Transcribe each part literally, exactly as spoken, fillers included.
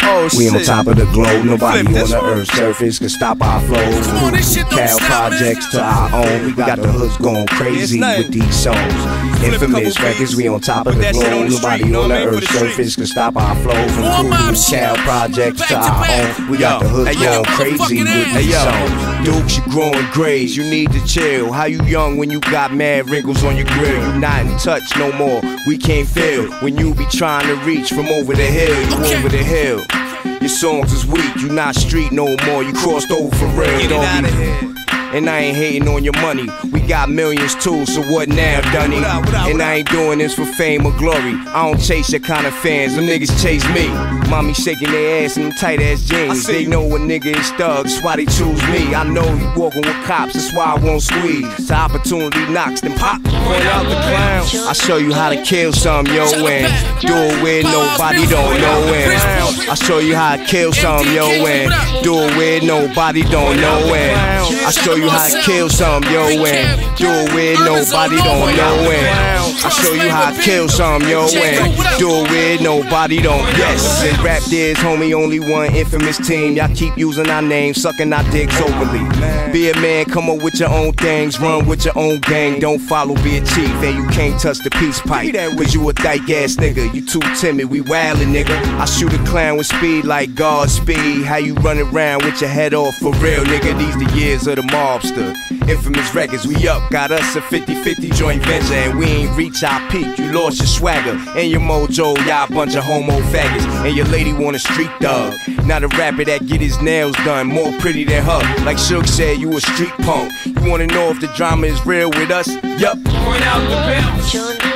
Oh, we on shit. top of the globe, nobody Flip on this the one. earth's surface can stop our flows. Come on, this shit don't Cal stop, projects man. to our own, we got the hoods going crazy It's with these songs. Flip a Infamous couple records, beats. we on top of Put the that shit on globe, the street, nobody you know on what I the mean, for earth's the surface streets. can stop our flow. From More Mobb Prodigy, shit. Cal projects Back to to our back. own, we got the hoods Hey, yo, going crazy motherfucking with ass. these Hey, yo. songs. Dukes, you growing grays, you need to chill. How you young when you got mad wrinkles on your grill? You not in touch no more, we can't feel. When you be trying to reach from over the hill, you Okay. over the hill. Your songs is weak, you not street no more, you crossed over for real. Get it Don't out be- of here. And I ain't hating on your money, we got millions too, so what now, Dunny? What up, what up, And what I ain't doing this for fame or glory, I don't chase your kind of fans, them niggas chase me. Mommy shaking their ass in them tight ass jeans, see they you. know a nigga is thugs, that's why they choose me. I know you walking with cops, that's why I won't squeeze. The opportunity knocks, then pop, point out the clown. I show you how to kill some, yo, and do it where nobody don't know when. I show you how to kill some, yo, and do it where nobody don't know when. I show you how to kill some, yo, and do it where nobody don't know when. I show you how to kill some, yo, and do it where nobody don't. Yes, in rap there's homie only one infamous team. Y'all keep using our names, sucking our dicks openly. Be a man, come up with your own things, run with your own gang. Don't follow, be a chief, and you can't touch the peace pipe. Cause you a dyke ass nigga, you too timid, we wildin' nigga. I shoot a clown with speed like Godspeed. How you run around with your head off for real, nigga? These the years of the mobster. Infamous records, we up, got us a fifty fifty joint venture, and we ain't reach our peak. You lost your swagger and your mojo, y'all bunch of homo faggots. And your lady want a street thug, not a rapper that get his nails done, more pretty than her. Like Suge said, you a street punk. You wanna know if the drama is real with us? Yup. Point out the bounce.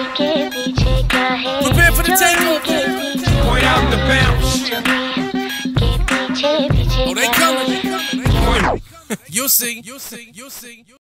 Prepare for the takeover. Point out the bounce. Oh, they coming. They coming. You'll see. You'll see. You'll see.